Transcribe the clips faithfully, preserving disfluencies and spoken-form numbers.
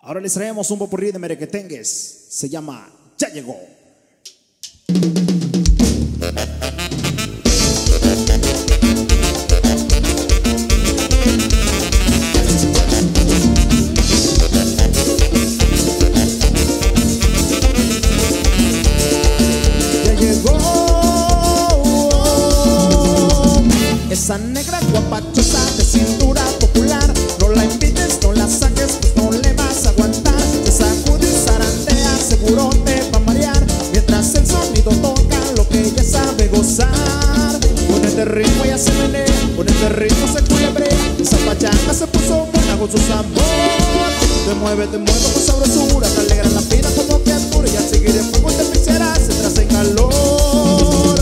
Ahora les traemos un popurrí de merequetengues. Se llama Ya Llegó. Ya llegó esa negra guapachosa de cintura popular. No la invites, no la saques, pues no le vas a aguantar. Se sacude y zarandea, seguro te va a marear. Mientras el sonido toca lo que ella sabe gozar. Con este ritmo ella se menea, con este ritmo se culebrea. Esa pachanga se puso buena con su sabor. Te mueve, te mueve con sabrosura, te alegra la vida como criatura. Y al seguir en fuego te asfixiarás, entras en calor.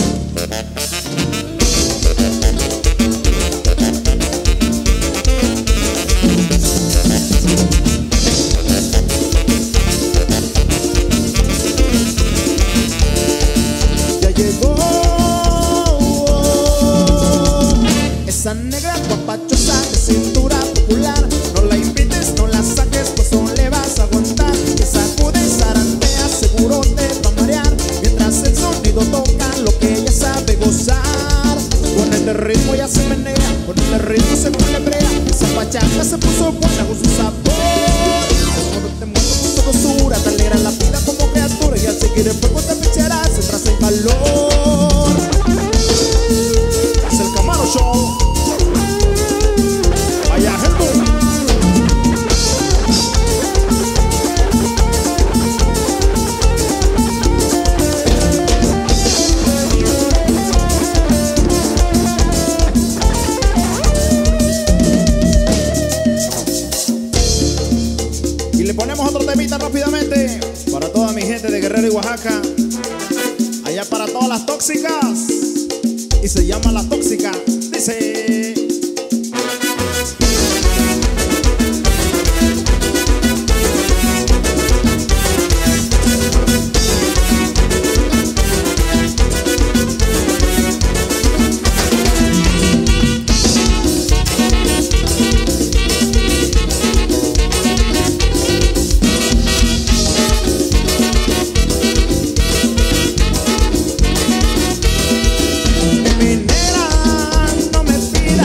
Ya llegó esa negra guapachosa de cintura popular. No la invites, no la saques, pues no le vas a aguantar. Que sacude y zarandea, seguro te va a marear. Mientras el sonido toca lo que ella sabe gozar. Con este ritmo ya se menea, con este ritmo se culebrea. Esa pachanga se puso buena con su sabor. Te mueve con sabrosura, te alegra la vida como criatura. Y al seguir el fuego te ficharás, entras en calor. Es el Camaro Show. Vaya gente. Y le ponemos otro temita rápidamente para toda mi gente de Guerrero y Oaxaca. Allá para todas las tóxicas. Y se llama La Tóxica. Dice... Mi nena, no me pidas